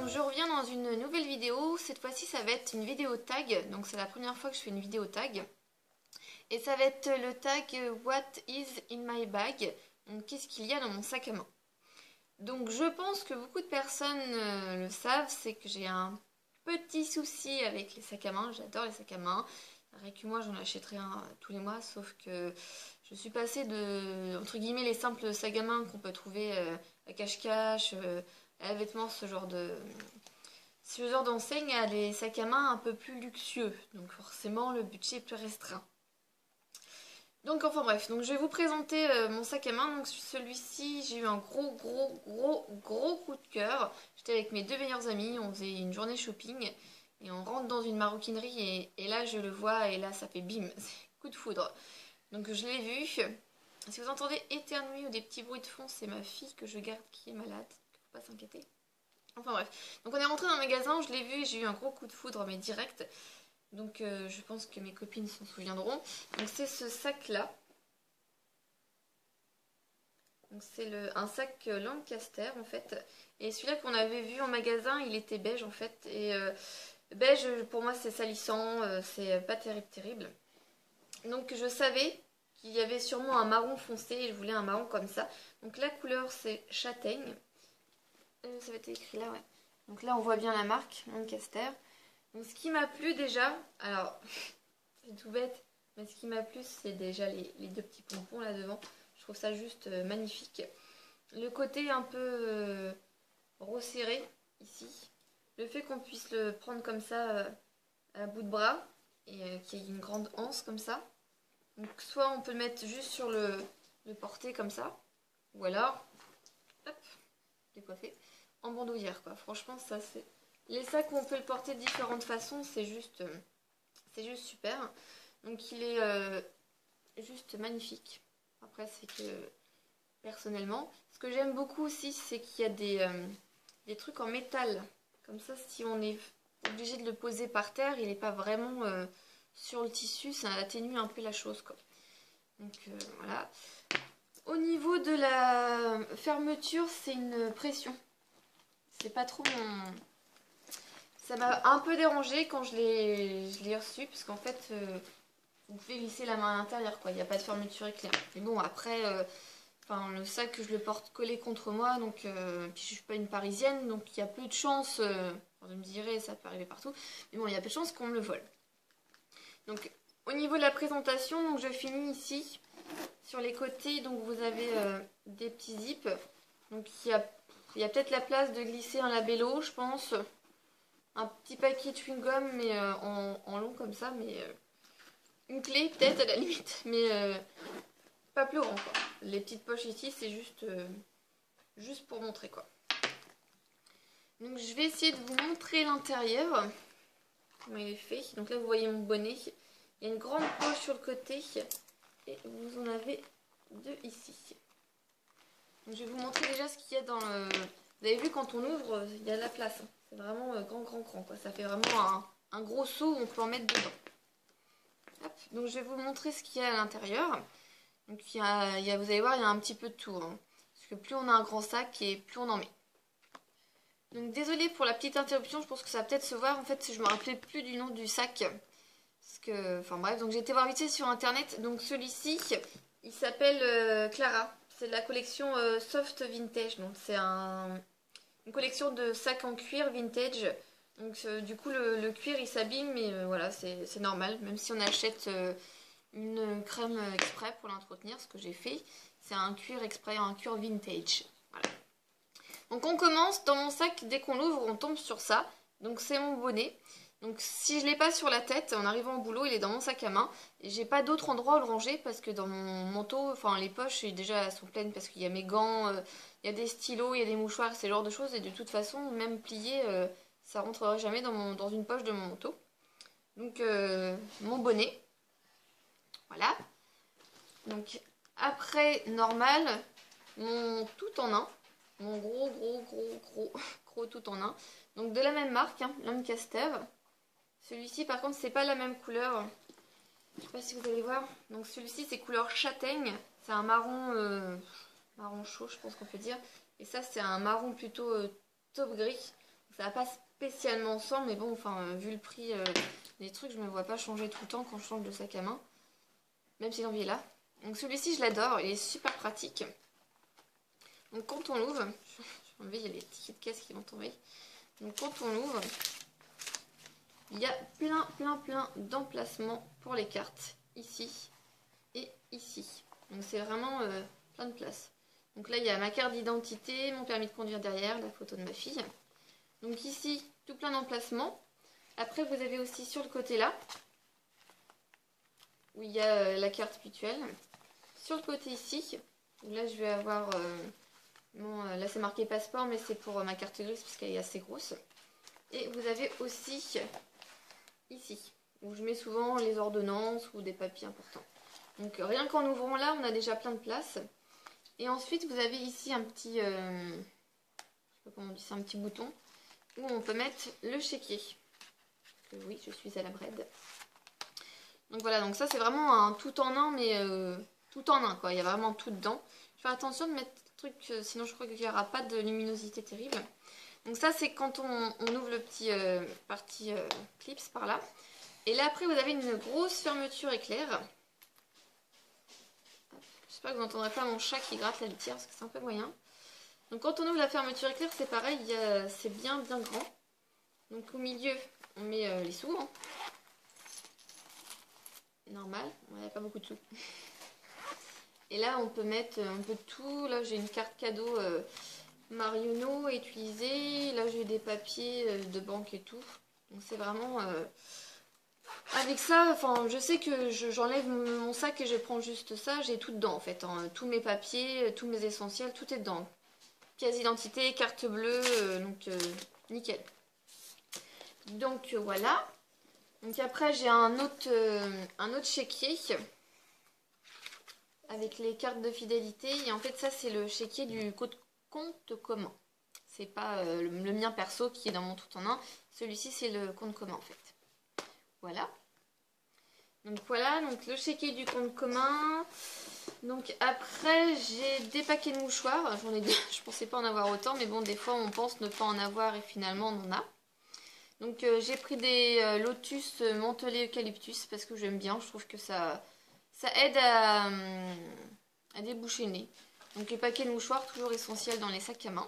donc je reviens dans une nouvelle vidéo. Cette fois-ci, ça va être une vidéo tag. Donc c'est la première fois que je fais une vidéo tag. Et ça va être le tag What is in my bag? Donc qu'est-ce qu'il y a dans mon sac à main? Donc je pense que beaucoup de personnes le savent, c'est que j'ai un petit souci avec les sacs à main. J'adore les sacs à main. Rien que moi, j'en achèterai un tous les mois, sauf que je suis passée de, entre guillemets, les simples sacs à main qu'on peut trouver à cache-cache, à vêtements, ce genre d'enseigne, à des sacs à main un peu plus luxueux. Donc forcément, le budget est plus restreint. Donc enfin bref, donc je vais vous présenter mon sac à main. Donc celui-ci, j'ai eu un gros coup de cœur. J'étais avec mes deux meilleurs amis, on faisait une journée shopping et on rentre dans une maroquinerie et là je le vois et là ça fait bim, c'est coup de foudre. Donc je l'ai vu. Si vous entendez éternuer ou des petits bruits de fond, c'est ma fille que je garde qui est malade, faut pas s'inquiéter. Enfin bref, donc on est rentré dans le magasin, je l'ai vu et j'ai eu un gros coup de foudre mais direct. Donc je pense que mes copines s'en souviendront. Donc c'est ce sac là. Donc c'est un sac Lancaster en fait. Et celui-là qu'on avait vu en magasin, il était beige en fait. Et beige pour moi c'est salissant, c'est pas terrible. Donc je savais qu'il y avait sûrement un marron foncé et je voulais un marron comme ça. Donc la couleur c'est châtaigne. Ça va être écrit là, ouais. Donc là on voit bien la marque Lancaster. Donc ce qui m'a plu déjà, alors c'est tout bête, mais ce qui m'a plu c'est déjà les deux petits pompons là devant. Je trouve ça juste magnifique. Le côté un peu resserré ici. Le fait qu'on puisse le prendre comme ça à bout de bras et qu'il y ait une grande anse comme ça. Donc soit on peut le mettre juste sur le porter comme ça, ou alors, hop, décoiffer, en bandoulière quoi. Franchement ça c'est... Les sacs où on peut le porter de différentes façons, c'est juste super. Donc il est juste magnifique. Après c'est que personnellement, ce que j'aime beaucoup aussi c'est qu'il y a des trucs en métal. Comme ça si on est obligé de le poser par terre, il n'est pas vraiment sur le tissu, ça atténue un peu la chose quoi. Donc voilà. Au niveau de la fermeture, c'est une pression. C'est pas trop mon... Ça m'a un peu dérangé quand je l'ai reçu, parce qu'en fait, vous pouvez glisser la main à l'intérieur, quoi. Il n'y a pas de fermeture éclair. Mais bon, après, enfin, le sac, je le porte collé contre moi, donc puis je suis pas une parisienne, donc il y a peu de chances, vous me direz, ça peut arriver partout, mais bon, il y a peu de chances qu'on me le vole. Donc, au niveau de la présentation, donc je finis ici. Sur les côtés, donc vous avez des petits zips. Donc il y a peut-être la place de glisser un labello, je pense. Un petit paquet de chewing-gum, mais en long comme ça, mais une clé peut-être à la limite, mais pas plus grand quoi. Les petites poches ici, c'est juste pour montrer quoi. Donc je vais essayer de vous montrer l'intérieur, comment il est fait. Donc là vous voyez mon bonnet, il y a une grande poche sur le côté et vous en avez deux ici. Donc je vais vous montrer déjà ce qu'il y a dans le... Vous avez vu quand on ouvre, il y a de la place. Hein. C'est vraiment grand quoi. Ça fait vraiment un gros seau où on peut en mettre dedans. Hop. Donc je vais vous montrer ce qu'il y a à l'intérieur. Donc vous allez voir, il y a un petit peu de tout. Hein. Parce que plus on a un grand sac et plus on en met. Donc désolée pour la petite interruption, je pense que ça va peut-être se voir. En fait, je me rappelais plus du nom du sac. Parce que, enfin bref, donc j'ai été voir vite fait sur internet. Donc celui-ci, il s'appelle Clara. C'est de la collection Soft Vintage. Donc c'est une collection de sacs en cuir vintage. Donc du coup le cuir il s'abîme, mais voilà, c'est normal. Même si on achète une crème exprès pour l'entretenir, ce que j'ai fait, c'est un cuir exprès, un cuir vintage. Voilà. Donc on commence, dans mon sac, dès qu'on l'ouvre, on tombe sur ça. Donc c'est mon bonnet. Donc si je l'ai pas sur la tête, en arrivant au boulot, il est dans mon sac à main. Et j'ai pas d'autre endroit où le ranger parce que dans mon manteau, enfin les poches déjà sont pleines parce qu'il y a mes gants, il y a des stylos, il y a des mouchoirs, ce genre de choses. Et de toute façon, même plié, ça rentrera jamais dans une poche de mon manteau. Donc mon bonnet. Voilà. Donc après, normal, mon tout en un. Mon gros tout en un. Donc de la même marque, hein, Lancaster. Celui-ci par contre c'est pas la même couleur. Je sais pas si vous allez voir. Donc celui-ci c'est couleur châtaigne. C'est un marron chaud je pense qu'on peut dire. Et ça c'est un marron plutôt taupe gris. Ça va pas spécialement ensemble, mais bon, enfin, vu le prix des trucs, je me vois pas changer tout le temps quand je change de sac à main. Même si l'envie est là. Donc celui-ci, je l'adore, il est super pratique. Donc quand on l'ouvre, je vais enlever, il y a les tickets de caisse qui vont tomber. Donc quand on l'ouvre, il y a plein d'emplacements pour les cartes. Ici et ici. Donc c'est vraiment plein de place. Donc là, il y a ma carte d'identité, mon permis de conduire derrière, la photo de ma fille. Donc ici, tout plein d'emplacements. Après, vous avez aussi sur le côté là, où il y a la carte mutuelle. Sur le côté ici, là je vais avoir, là c'est marqué passeport, mais c'est pour ma carte grise parce qu'elle est assez grosse. Et vous avez aussi ici, où je mets souvent les ordonnances ou des papiers importants. Donc rien qu'en ouvrant là, on a déjà plein de place. Et ensuite, vous avez ici un petit, je sais pas comment on dit ça, un petit bouton où on peut mettre le chéquier. Oui, je suis à la braide. Donc voilà, donc ça c'est vraiment un tout en un, mais tout en un quoi. Il y a vraiment tout dedans. Je fais attention de mettre le truc, sinon je crois qu'il n'y aura pas de luminosité terrible. Donc ça c'est quand on ouvre le petit partie clips par là. Et là après vous avez une grosse fermeture éclair. J'espère que vous n'entendrez pas mon chat qui gratte la litière parce que c'est un peu moyen. Donc quand on ouvre la fermeture éclair, c'est pareil, c'est bien grand. Donc au milieu, on met les sous. Hein. Normal, il n'y a pas beaucoup de sous. Et là, on peut mettre un peu de tout. Là, j'ai une carte cadeau Marionneau utilisée. Là, j'ai des papiers de banque et tout. Donc c'est vraiment... Avec ça, enfin, je sais que j'enlève mon sac et je prends juste ça. J'ai tout dedans en fait. Hein. Tous mes papiers, tous mes essentiels, tout est dedans. Pièce d'identité, carte bleue, donc nickel. Donc voilà. Donc après j'ai un autre chéquier avec les cartes de fidélité. Et en fait ça c'est le chéquier du compte commun. C'est pas le mien perso qui est dans mon tout en un. Celui-ci c'est le compte commun en fait. Voilà. Donc voilà, donc le chéquier du compte commun. Donc après j'ai des paquets de mouchoirs. J'en ai deux, je pensais pas en avoir autant, mais bon des fois on pense ne pas en avoir et finalement on en a. Donc j'ai pris des lotus mentholé eucalyptus parce que j'aime bien, je trouve que ça aide à déboucher le nez. Donc les paquets de mouchoirs, toujours essentiels dans les sacs à main.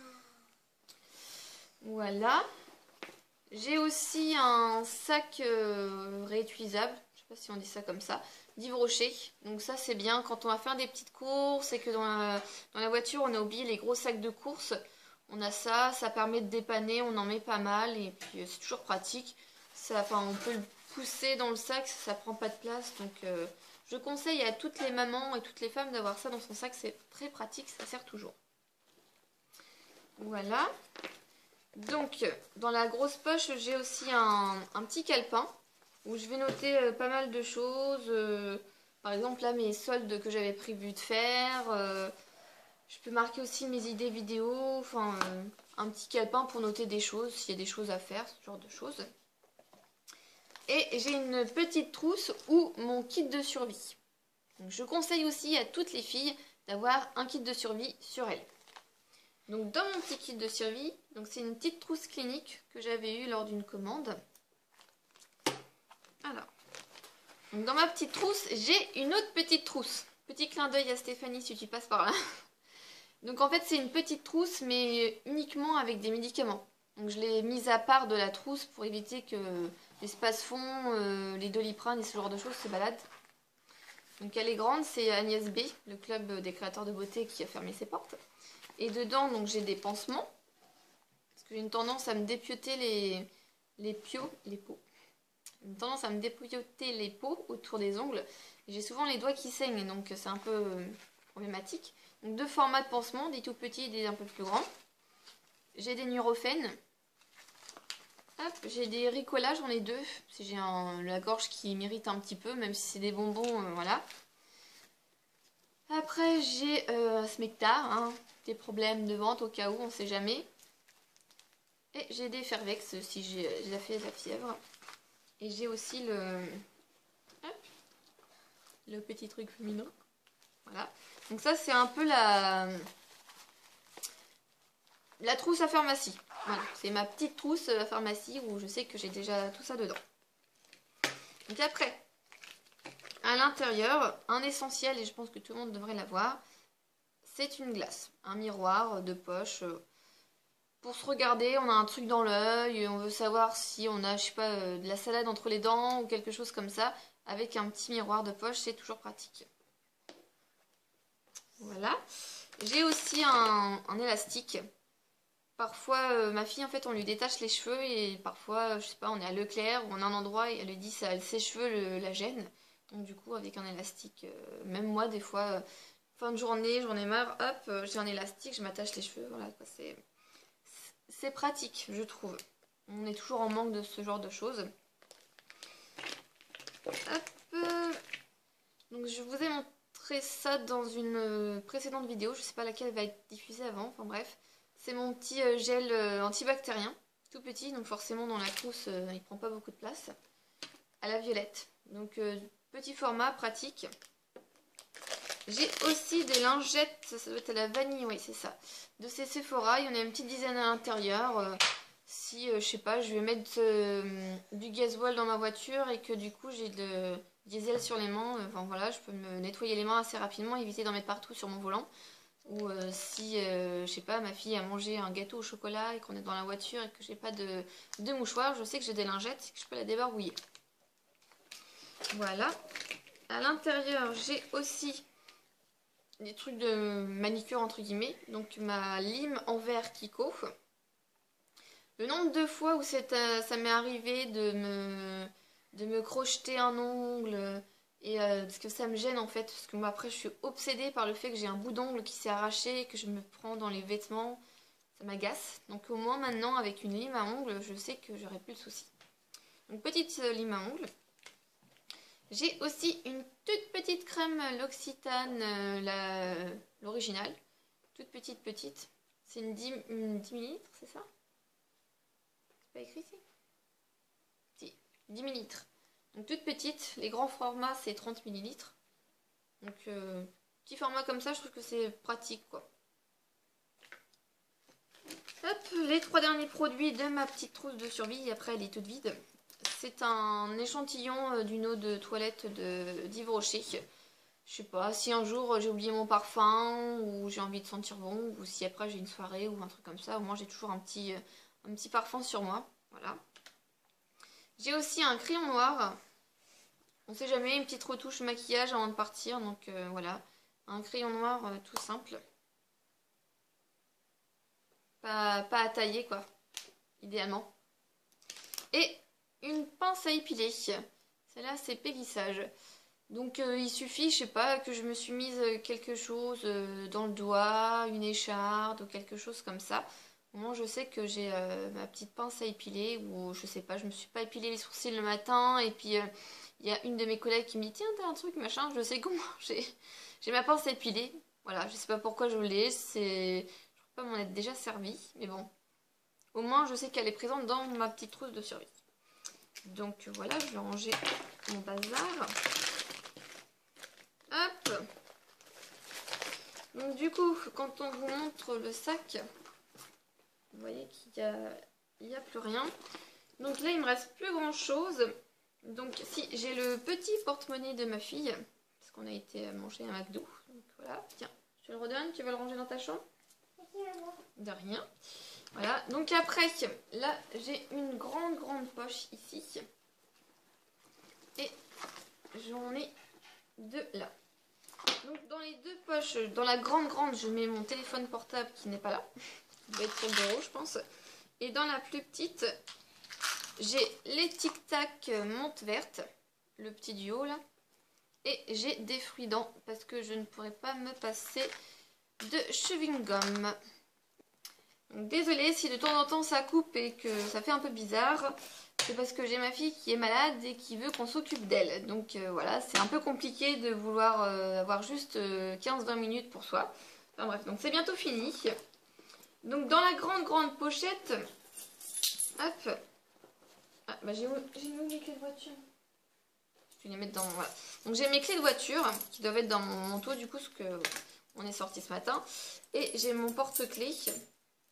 Voilà. J'ai aussi un sac réutilisable, je sais pas si on dit ça comme ça, d'Yves Rocher. Donc ça c'est bien quand on va faire des petites courses et que dans la voiture on a oublié les gros sacs de courses. On a ça, ça permet de dépanner, on en met pas mal et puis c'est toujours pratique. On peut le pousser dans le sac, ça prend pas de place. Donc je conseille à toutes les mamans et toutes les femmes d'avoir ça dans son sac, c'est très pratique, ça sert toujours. Voilà. Donc dans la grosse poche, j'ai aussi un petit calepin où je vais noter pas mal de choses. Par exemple là mes soldes que j'avais prévu de faire. Je peux marquer aussi mes idées vidéo, enfin un petit calepin pour noter des choses, s'il y a des choses à faire, ce genre de choses. Et j'ai une petite trousse ou mon kit de survie. Donc, je conseille aussi à toutes les filles d'avoir un kit de survie sur elles. Donc dans mon petit kit de survie, c'est une petite trousse clinique que j'avais eue lors d'une commande. Alors, donc dans ma petite trousse, j'ai une autre petite trousse. Petit clin d'œil à Stéphanie si tu passes par là. Donc en fait c'est une petite trousse mais uniquement avec des médicaments. Donc je l'ai mise à part de la trousse pour éviter que les space-fonds, les Doliprane et ce genre de choses se baladent. Donc elle est grande, c'est Agnès B, le club des créateurs de beauté qui a fermé ses portes. Et dedans donc j'ai des pansements. Parce que j'ai une tendance à me dépioter les peaux. Une tendance à me dépioter les peaux autour des ongles. J'ai souvent les doigts qui saignent donc c'est un peu problématique. Donc deux formats de pansements, des tout petits et des un peu plus grands. J'ai des Nurofen. J'ai des Ricola, j'en ai deux. Si j'ai la gorge qui m'irrite un petit peu, même si c'est des bonbons, voilà. Après j'ai Smecta, hein, des problèmes de ventre au cas où, on sait jamais. Et j'ai des Fervex si j'ai la fièvre. Et j'ai aussi le petit truc féminin. Voilà. Donc ça c'est un peu la trousse à pharmacie. Voilà, c'est ma petite trousse à pharmacie où je sais que j'ai déjà tout ça dedans. Donc après, à l'intérieur, un essentiel, et je pense que tout le monde devrait l'avoir, c'est une glace. Un miroir de poche. Pour se regarder, on a un truc dans l'œil, on veut savoir si on a, je sais pas, de la salade entre les dents ou quelque chose comme ça. Avec un petit miroir de poche, c'est toujours pratique. Voilà. J'ai aussi un élastique. Parfois, ma fille, en fait, on lui détache les cheveux et parfois, je sais pas, on est à Leclerc ou en un endroit et elle lui dit ça, ses cheveux la gênent. Donc du coup, avec un élastique, même moi, des fois, fin de journée, j'en ai marre, hop, j'ai un élastique, je m'attache les cheveux. Voilà, quoi, c'est pratique, je trouve. On est toujours en manque de ce genre de choses. Hop. Donc je vous ai montré ça dans une précédente vidéo. Je sais pas laquelle va être diffusée avant. Enfin bref. C'est mon petit gel antibactérien. Tout petit. Donc forcément dans la trousse il prend pas beaucoup de place. À la violette. Donc petit format pratique. J'ai aussi des lingettes. Ça doit être à la vanille. Oui c'est ça. De ces Sephora. Il y en a une petite dizaine à l'intérieur. Si je sais pas, je vais mettre du gasoil dans ma voiture et que du coup j'ai de diesel sur les mains, enfin voilà, je peux me nettoyer les mains assez rapidement, éviter d'en mettre partout sur mon volant. Ou si, je sais pas, ma fille a mangé un gâteau au chocolat et qu'on est dans la voiture et que j'ai pas de mouchoir, je sais que j'ai des lingettes et que je peux la débarbouiller. Voilà. À l'intérieur, j'ai aussi des trucs de manicure entre guillemets. Donc ma lime en verre Kiko. Le nombre de fois où ça m'est arrivé de me crocheter un ongle et parce que ça me gêne en fait, parce que moi après je suis obsédée par le fait que j'ai un bout d'ongle qui s'est arraché et que je me prends dans les vêtements, ça m'agace. Donc au moins maintenant avec une lime à ongles, je sais que j'aurai plus de soucis. Donc petite lime à ongles. J'ai aussi une toute petite crème L'Occitane, l'originale, toute petite. C'est une 10 ml, c'est ça? Pas écrit ici? Si, 10 ml. Donc toute petite, les grands formats c'est 30 ml. Donc petit format comme ça, je trouve que c'est pratique quoi. Hop, les 3 derniers produits de ma petite trousse de survie, et après elle est toute vide. C'est un échantillon d'une eau de toilette d'Yves Rocher. Je sais pas, si un jour j'ai oublié mon parfum ou j'ai envie de sentir bon, ou si après j'ai une soirée ou un truc comme ça, au moins j'ai toujours un petit parfum sur moi. Voilà. J'ai aussi un crayon noir. On sait jamais, une petite retouche maquillage avant de partir. Donc voilà, un crayon noir tout simple. Pas à tailler quoi, idéalement. Et une pince à épiler. Celle-là c'est Pégissage. Donc il suffit, je sais pas, que je me suis mise quelque chose dans le doigt, une écharde ou quelque chose comme ça. Au moins je sais que j'ai ma petite pince à épiler, ou je sais pas, je me suis pas épilé les sourcils le matin et puis il y a une de mes collègues qui me dit tiens t'as un truc machin, je sais comment j'ai ma pince à épiler. Voilà, je sais pas pourquoi je l'ai, je crois pas m'en être déjà servi, mais bon. Au moins je sais qu'elle est présente dans ma petite trousse de survie. Donc voilà, je vais ranger mon bazar. Hop. Donc du coup, quand on vous montre le sac, vous voyez qu'il y a plus rien. Donc là, il me reste plus grand chose. Donc si, j'ai le petit porte-monnaie de ma fille, parce qu'on a été manger un McDo. Donc voilà, tiens, je te le redonne, tu vas le ranger dans ta chambre? De rien. Voilà, donc après, là, j'ai une grande poche ici. Et j'en ai deux là. Donc dans les deux poches, dans la grande, je mets mon téléphone portable qui n'est pas là. Il doit être sur le bureau, je pense. Et dans la plus petite, j'ai les Tic Tac menthe verte, le petit duo là. Et j'ai des fruits dents parce que je ne pourrais pas me passer de chewing gum. Donc désolée si de temps en temps ça coupe et que ça fait un peu bizarre. C'est parce que j'ai ma fille qui est malade et qui veut qu'on s'occupe d'elle. Donc voilà, c'est un peu compliqué de vouloir avoir juste 15-20 minutes pour soi. Enfin bref, donc c'est bientôt fini. Donc dans la grande pochette, hop. Ah bah j'ai mis mes clés de voiture. Je vais les mettre dans... Voilà. Donc j'ai mes clés de voiture qui doivent être dans mon manteau du coup, parce que on est sorti ce matin. Et j'ai mon porte-clés.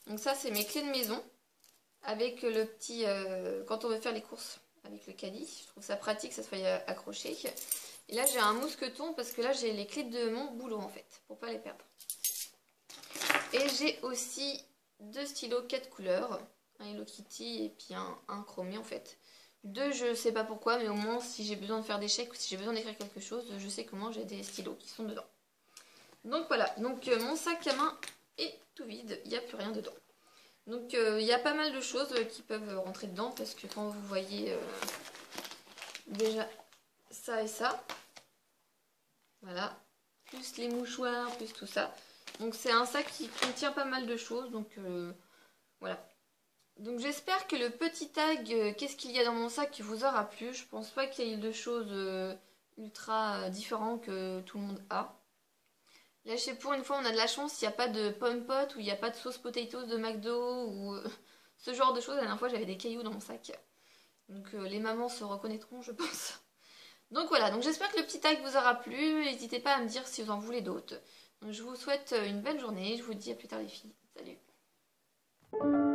Donc ça c'est mes clés de maison avec le petit, quand on veut faire les courses avec le caddie, je trouve ça pratique, ça soit accroché. Et là j'ai un mousqueton parce que là j'ai les clés de mon boulot en fait, pour pas les perdre. Et j'ai aussi 2 stylos 4 couleurs, un Hello Kitty et puis un chromé en fait. 2 je sais pas pourquoi, mais au moins si j'ai besoin de faire des chèques ou si j'ai besoin d'écrire quelque chose, je sais comment j'ai des stylos qui sont dedans. Donc voilà, donc mon sac à main est tout vide, il n'y a plus rien dedans. Donc il y a pas mal de choses qui peuvent rentrer dedans parce que quand vous voyez déjà ça et ça, voilà, plus les mouchoirs, plus tout ça. Donc c'est un sac qui contient pas mal de choses, donc voilà. Donc j'espère que le petit tag qu'est-ce qu'il y a dans mon sac vous aura plu. Je pense pas qu'il y ait de choses ultra différentes que tout le monde a. Là, je sais, pour une fois, on a de la chance, il n'y a pas de pommes potes ou il n'y a pas de sauce potatoes de McDo ou ce genre de choses. La dernière fois, j'avais des cailloux dans mon sac. Donc les mamans se reconnaîtront, je pense. Donc voilà, donc j'espère que le petit tag vous aura plu. N'hésitez pas à me dire si vous en voulez d'autres. Donc je vous souhaite une belle journée. Je vous dis à plus tard les filles. Salut!